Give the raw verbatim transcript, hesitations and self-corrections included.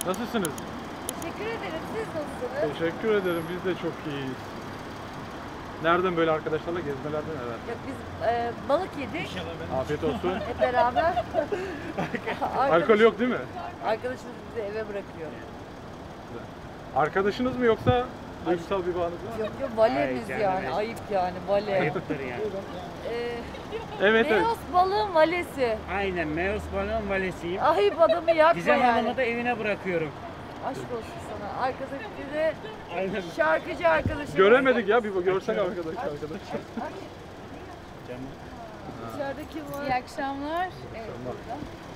Nasılsınız? Teşekkür ederim. Siz nasılsınız? Teşekkür ederim. Biz de çok iyiyiz. Nereden böyle arkadaşlarla gezmelerden herhalde? Yok biz e, balık yedik. Afiyet olsun. Hep beraber. Alkol yok değil mi? Arkadaşımız bizi eve bırakıyor. Arkadaşınız mı yoksa duygusal bir bağınız var mı? Yok yok valemiz Ay, canım yani. benim. Ayıp yani vale. Ayıptır yani. Ee, Evet evet. Meos balığın valesi. Aynen, Meos balığın valesiyim. Ayıp adamı yakma Gizem yani. Hanım'ı da evine bırakıyorum. Aşk olsun sana. Arkadaki de Aynen. şarkıcı arkadaşım. Göremedik ya, bir görsek arkadaş arkadaş. Canım. İçeride kim var? İyi akşamlar. Evet, Tamam. burada.